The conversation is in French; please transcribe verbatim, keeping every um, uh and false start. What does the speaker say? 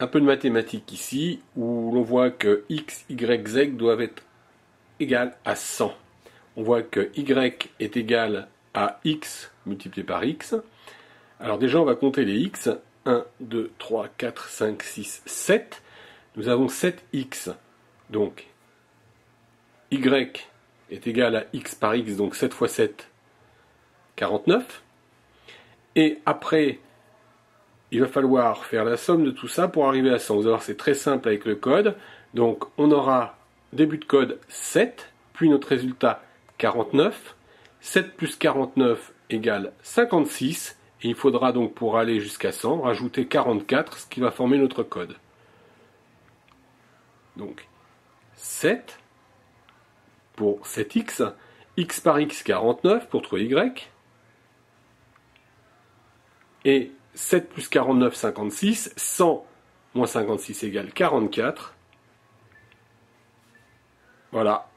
un peu de mathématiques ici, où l'on voit que x, y, z doivent être égales à cent. On voit que y est égal à x multiplié par x. Alors déjà, on va compter les x. un, deux, trois, quatre, cinq, six, sept. Nous avons sept x. Donc, y est égal à x par x, donc sept fois sept, quarante-neuf. Et après, il va falloir faire la somme de tout ça pour arriver à cent. Vous allez voir, c'est très simple avec le code. Donc, on aura début de code sept, puis notre résultat quarante-neuf. sept plus quarante-neuf égale cinquante-six. Et il faudra donc, pour aller jusqu'à cent, rajouter quarante-quatre, ce qui va former notre code. Donc, sept pour sept x, x par x, quarante-neuf pour trouver y. Et sept plus quarante-neuf, cinquante-six. cent moins cinquante-six égale quarante-quatre. Voilà.